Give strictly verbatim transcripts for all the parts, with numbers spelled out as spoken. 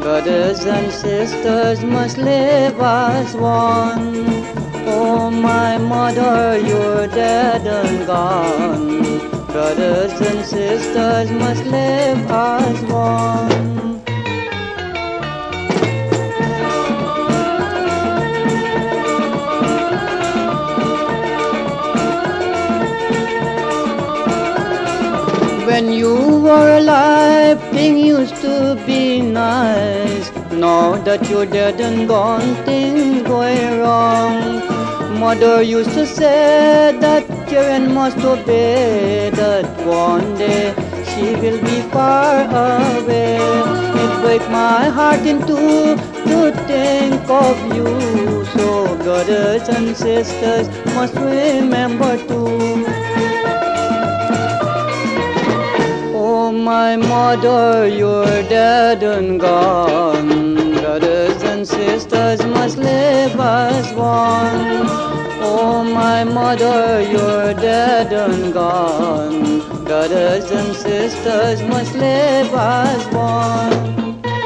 Brothers and sisters must live as one. Oh, my mother, you're dead and gone. Brothers and sisters must live as one. When you were alive, things used to be nice. Now that you're dead and gone, things going wrong. Mother used to say that children must obey, that one day she will be far away. It breaks my heart in two to think of you. So brothers and sisters must remember too. Oh, my mother, you're dead and gone. Brothers and sisters must live as one. Oh, my mother, you're dead and gone. Brothers and sisters must live as one.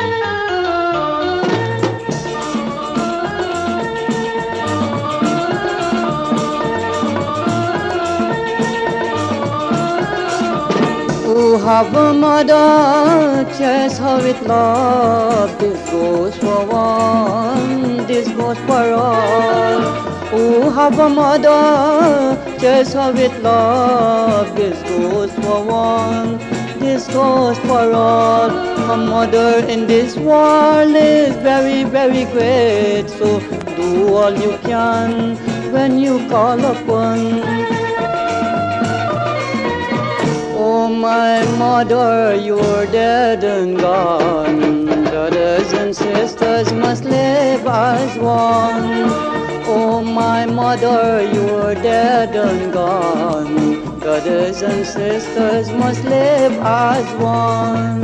Who have a mother, chase her with love. This goes for one, this goes for all. Who have a mother, chase her with love. This goes for one, this goes for all. A mother in this world is very, very great. So do all you can when you call upon. Oh, my mother, you're dead and gone. Brothers and sisters must live as one. Oh, my mother, you're dead and gone. Brothers and sisters must live as one.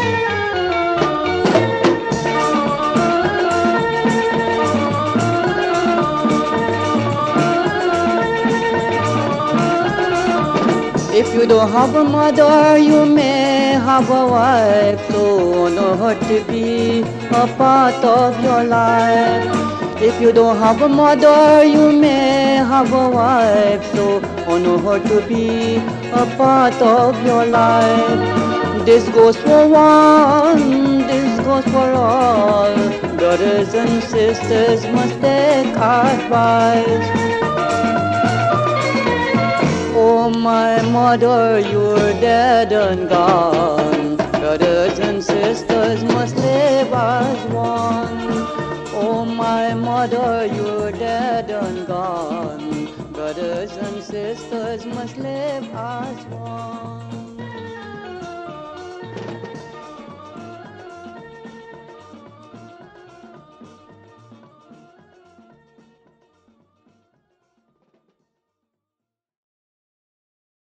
If you don't have a mother, you may have a wife. So know her to be a part of your life. If you don't have a mother, you may have a wife. So know her to be a part of your life. This goes for one, this goes for all. Brothers and sisters must take advice. Oh, my mother, you're dead and gone. Brothers and sisters must live as one. Oh, my mother, you're dead and gone. Brothers and sisters must live as one.